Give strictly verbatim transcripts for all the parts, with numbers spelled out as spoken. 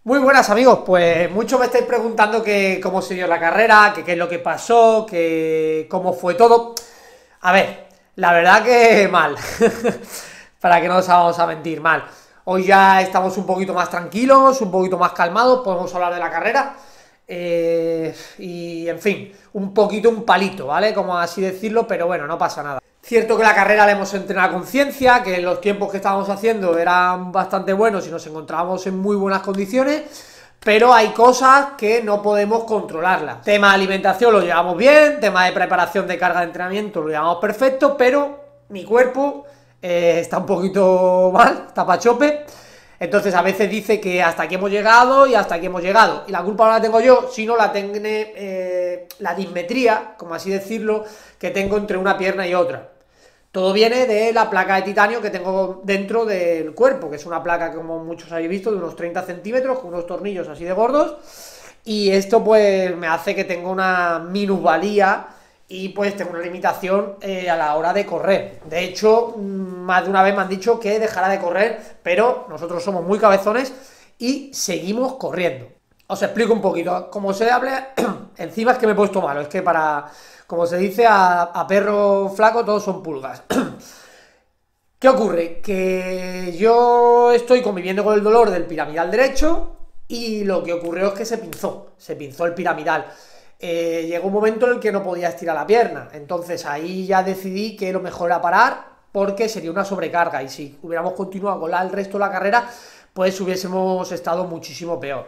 Muy buenas amigos, pues muchos me estáis preguntando que cómo se dio la carrera, que qué es lo que pasó, que cómo fue todo. A ver, la verdad que mal, para que no nos vamos a mentir, mal. Hoy ya estamos un poquito más tranquilos, un poquito más calmados, podemos hablar de la carrera. Eh, y en fin, un poquito un palito, ¿vale? Como así decirlo, pero bueno, no pasa nada. Cierto que la carrera la hemos entrenado a conciencia, que los tiempos que estábamos haciendo eran bastante buenos y nos encontrábamos en muy buenas condiciones, pero hay cosas que no podemos controlarlas. Tema de alimentación lo llevamos bien, tema de preparación de carga de entrenamiento lo llevamos perfecto, pero mi cuerpo eh, está un poquito mal, está pa' chope. Entonces a veces dice que hasta aquí hemos llegado y hasta aquí hemos llegado. Y la culpa no la tengo yo, sino la tengo eh, la dismetría, como así decirlo, que tengo entre una pierna y otra. Todo viene de la placa de titanio que tengo dentro del cuerpo, que es una placa, como muchos habéis visto, de unos treinta centímetros, con unos tornillos así de gordos. Y esto pues me hace que tenga una minusvalía y pues tengo una limitación eh, a la hora de correr. De hecho, más de una vez me han dicho que dejara de correr, pero nosotros somos muy cabezones y seguimos corriendo. Os explico un poquito, como se habla, encima es que me he puesto malo, es que para, como se dice, a, a perro flaco todos son pulgas. ¿Qué ocurre? Que yo estoy conviviendo con el dolor del piramidal derecho y lo que ocurrió es que se pinzó, se pinzó el piramidal. Eh, llegó un momento en el que no podía estirar la pierna, entonces ahí ya decidí que lo mejor era parar porque sería una sobrecarga y si hubiéramos continuado con la, el resto de la carrera pues hubiésemos estado muchísimo peor.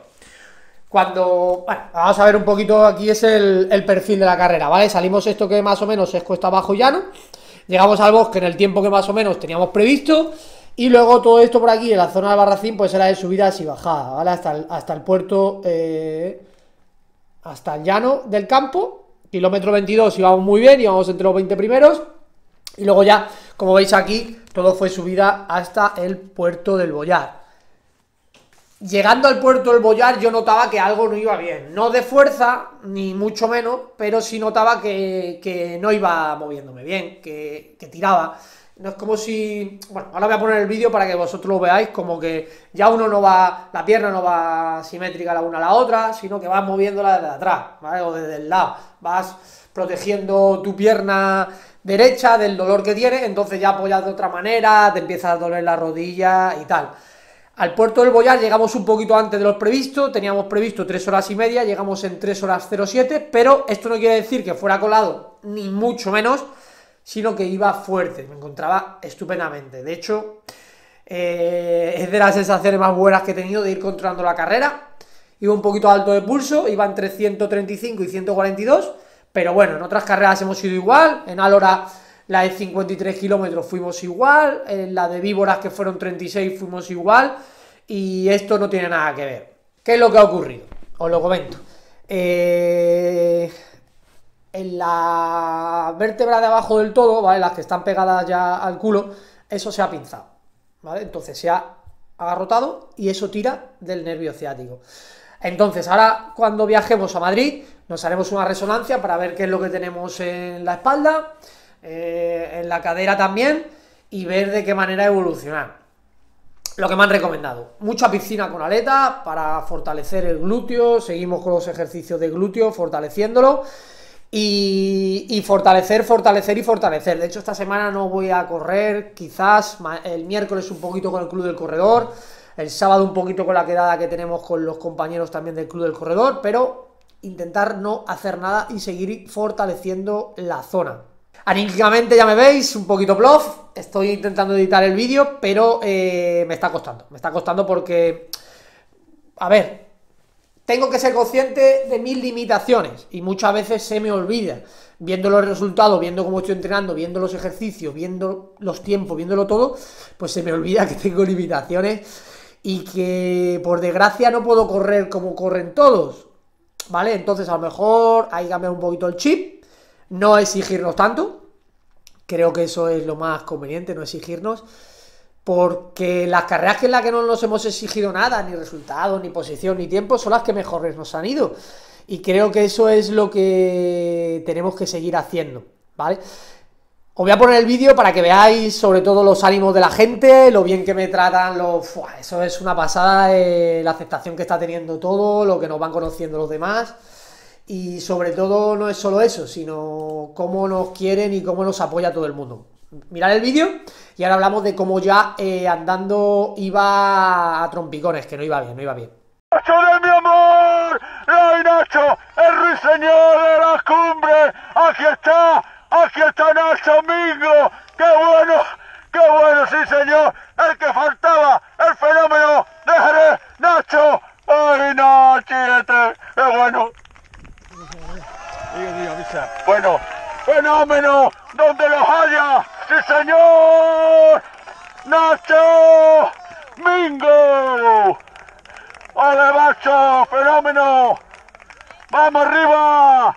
Cuando, bueno, vamos a ver un poquito, aquí es el, el perfil de la carrera, ¿vale? Salimos esto que más o menos es cuesta abajo llano, llegamos al bosque en el tiempo que más o menos teníamos previsto y luego todo esto por aquí en la zona del Barracín pues era de subidas y bajadas, ¿vale? Hasta el, hasta el puerto... Eh, hasta el llano del campo, kilómetro veintidós íbamos muy bien, íbamos entre los veinte primeros, y luego ya, como veis aquí, todo fue subida hasta el puerto del Boyar. Llegando al puerto del Boyar yo notaba que algo no iba bien, no de fuerza, ni mucho menos, pero sí notaba que, que no iba moviéndome bien, que, que tiraba. No es como si... Bueno, ahora voy a poner el vídeo para que vosotros lo veáis, como que ya uno no va... La pierna no va simétrica la una a la otra, sino que vas moviéndola desde atrás, ¿vale? O desde el lado. Vas protegiendo tu pierna derecha del dolor que tiene, entonces ya apoyas de otra manera, te empieza a doler la rodilla y tal. Al puerto del Boyar llegamos un poquito antes de lo previsto, teníamos previsto tres horas y media, llegamos en tres horas cero siete, pero esto no quiere decir que fuera colado, ni mucho menos, sino que iba fuerte, me encontraba estupendamente. De hecho, eh, es de las sensaciones más buenas que he tenido de ir controlando la carrera. Iba un poquito alto de pulso, iba entre ciento treinta y cinco y ciento cuarenta y dos, pero bueno, en otras carreras hemos ido igual, en Alhora la de cincuenta y tres kilómetros fuimos igual, en la de Víboras que fueron treinta y seis fuimos igual, y esto no tiene nada que ver. ¿Qué es lo que ha ocurrido? Os lo comento. Eh... En la vértebra de abajo del todo, ¿vale? Las que están pegadas ya al culo, eso se ha pinzado, ¿vale? Entonces se ha agarrotado y eso tira del nervio ciático. Entonces ahora cuando viajemos a Madrid nos haremos una resonancia para ver qué es lo que tenemos en la espalda, eh, en la cadera también, y ver de qué manera evolucionar. Lo que me han recomendado, mucha piscina con aleta para fortalecer el glúteo, seguimos con los ejercicios de glúteo fortaleciéndolo. Y, y fortalecer, fortalecer y fortalecer. De hecho, esta semana no voy a correr, quizás el miércoles un poquito con el Club del Corredor, el sábado un poquito con la quedada que tenemos con los compañeros también del Club del Corredor, pero intentar no hacer nada y seguir fortaleciendo la zona. Anímicamente ya me veis, un poquito plof, estoy intentando editar el vídeo, pero eh, me está costando, me está costando porque, a ver... Tengo que ser consciente de mis limitaciones y muchas veces se me olvida, viendo los resultados, viendo cómo estoy entrenando, viendo los ejercicios, viendo los tiempos, viéndolo todo, pues se me olvida que tengo limitaciones y que por desgracia no puedo correr como corren todos, ¿vale? Entonces a lo mejor hay que cambiar un poquito el chip, no exigirnos tanto, creo que eso es lo más conveniente, no exigirnos, porque las carreras en las que no nos hemos exigido nada, ni resultados, ni posición, ni tiempo, son las que mejores nos han ido, y creo que eso es lo que tenemos que seguir haciendo, ¿vale? Os voy a poner el vídeo para que veáis sobre todo los ánimos de la gente, lo bien que me tratan, los... Fua, eso es una pasada, eh, la aceptación que está teniendo todo, lo que nos van conociendo los demás, y sobre todo no es solo eso, sino cómo nos quieren y cómo nos apoya todo el mundo. Mirad el vídeo y ahora hablamos de cómo ya eh, andando iba a trompicones, que no iba bien, no iba bien. ¡Nacho de mi amor! ¡Ay, Nacho! ¡El ruiseñor de las cumbres! ¡Aquí está! ¡Aquí está Nacho Mingo! ¡Qué bueno! ¡Qué bueno, sí señor! ¡El que faltaba! ¡El fenómeno de Jerez! ¡Nacho! ¡Ay, Nachete! ¡Qué bueno! Bueno, fenómeno donde los haya. ¡Sí señor! ¡Nacho Mingo! ¡Ole, macho! ¡Fenómeno! ¡Vamos arriba!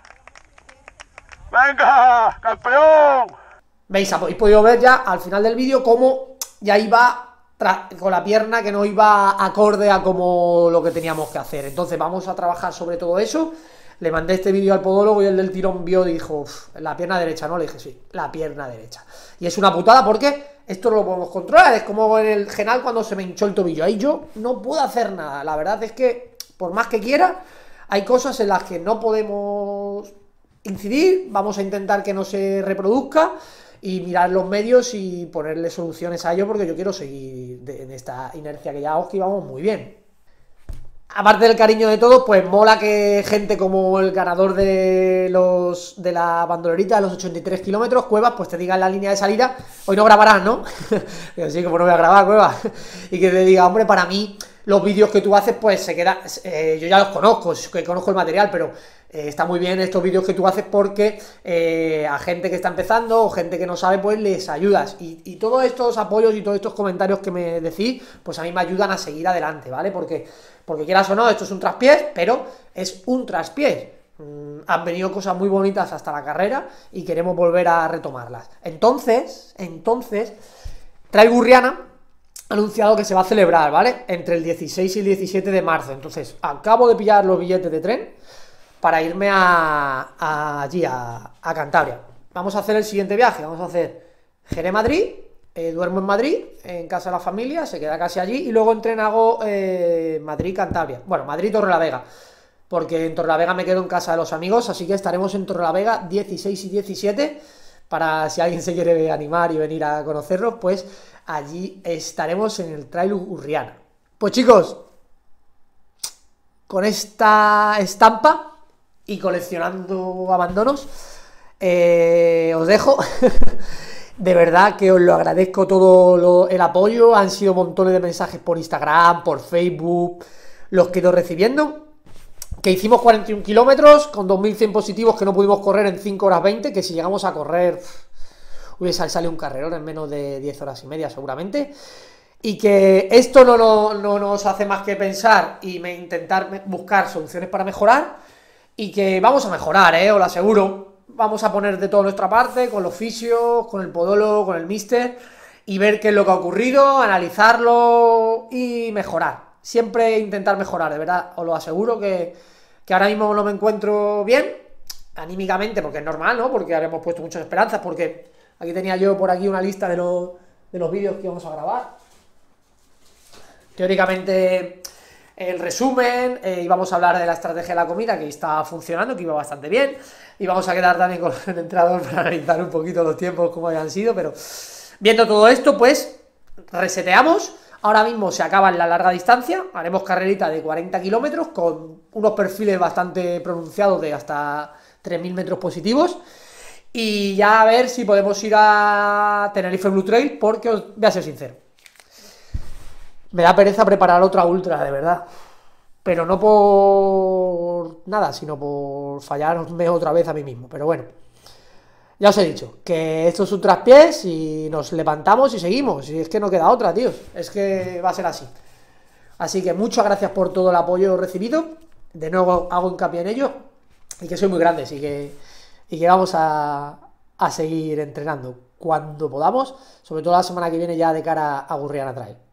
¡Venga, campeón! Veis, habéis podido ver ya al final del vídeo cómo ya iba con la pierna que no iba acorde a como lo que teníamos que hacer. Entonces vamos a trabajar sobre todo eso. Le mandé este vídeo al podólogo y el del tirón vio y dijo, la pierna derecha, ¿no? Le dije, sí, la pierna derecha. Y es una putada porque esto no lo podemos controlar. Es como en el Genal cuando se me hinchó el tobillo. Ahí yo no puedo hacer nada. La verdad es que, por más que quiera, hay cosas en las que no podemos incidir. Vamos a intentar que no se reproduzca y mirar los medios y ponerle soluciones a ello, porque yo quiero seguir en esta inercia que ya os que íbamos muy bien. Aparte del cariño de todos, pues mola que gente como el ganador de los de la bandolerita de los ochenta y tres kilómetros, Cuevas, pues te diga en la línea de salida, hoy no grabarás, ¿no? Digo, sí, como no voy a grabar, Cuevas. Y que te diga, hombre, para mí los vídeos que tú haces, pues se queda, eh, yo ya los conozco, que conozco el material, pero eh, está muy bien estos vídeos que tú haces porque eh, a gente que está empezando o gente que no sabe, pues les ayudas. Y, y todos estos apoyos y todos estos comentarios que me decís, pues a mí me ayudan a seguir adelante, ¿vale? Porque, porque quieras o no, esto es un traspiés, pero es un traspiés. Mm, han venido cosas muy bonitas hasta la carrera y queremos volver a retomarlas. Entonces, entonces, Trail Gurriana ha anunciado que se va a celebrar, ¿vale? Entre el dieciséis y el diecisiete de marzo. Entonces, acabo de pillar los billetes de tren para irme a, a allí, a, a Cantabria. Vamos a hacer el siguiente viaje, vamos a hacer Jerez-Madrid, eh, duermo en Madrid, en casa de la familia, se queda casi allí, y luego en tren hago eh, Madrid-Cantabria. Bueno, Madrid-Torrelavega, porque en Torrelavega me quedo en casa de los amigos, así que estaremos en Torrelavega dieciséis y diecisiete, para si alguien se quiere animar y venir a conocerlos, pues allí estaremos en el Trail Gurriana. Pues chicos, con esta estampa y coleccionando abandonos, eh, os dejo. De verdad que os lo agradezco todo lo, el apoyo. Han sido montones de mensajes por Instagram, por Facebook, los que he ido recibiendo. Que hicimos cuarenta y un kilómetros con dos mil cien positivos, que no pudimos correr en cinco horas veinte, que si llegamos a correr hubiese salido un carrerón en menos de diez horas y media seguramente. Y que esto no, no, no nos hace más que pensar y me, intentar buscar soluciones para mejorar. Y que vamos a mejorar, eh, os lo aseguro. Vamos a poner de toda nuestra parte, con los fisios, con el podólogo, con el míster, y ver qué es lo que ha ocurrido, analizarlo y mejorar. Siempre intentar mejorar, de verdad, os lo aseguro que, que ahora mismo no me encuentro bien, anímicamente, porque es normal, ¿no? Porque habíamos puesto muchas esperanzas, porque aquí tenía yo por aquí una lista de los, de los vídeos que íbamos a grabar. Teóricamente, el resumen, eh, íbamos a hablar de la estrategia de la comida, que está funcionando, que iba bastante bien, y vamos a quedar también con el entrenador para analizar un poquito los tiempos, cómo habían sido, pero viendo todo esto, pues, reseteamos. Ahora mismo se acaba en la larga distancia, haremos carrerita de cuarenta kilómetros con unos perfiles bastante pronunciados de hasta tres mil metros positivos, y ya a ver si podemos ir a Tenerife Blue Trail, porque os voy a ser sincero, me da pereza preparar otra ultra, de verdad. Pero no por nada, sino por fallarme otra vez a mí mismo. Pero bueno, ya os he dicho que esto es un traspiés y nos levantamos y seguimos. Y es que no queda otra, tíos. Es que va a ser así. Así que muchas gracias por todo el apoyo recibido. De nuevo hago hincapié en ello. Y que soy muy grande, y que, y que vamos a, a seguir entrenando cuando podamos. Sobre todo la semana que viene ya de cara a Gurriana Trail.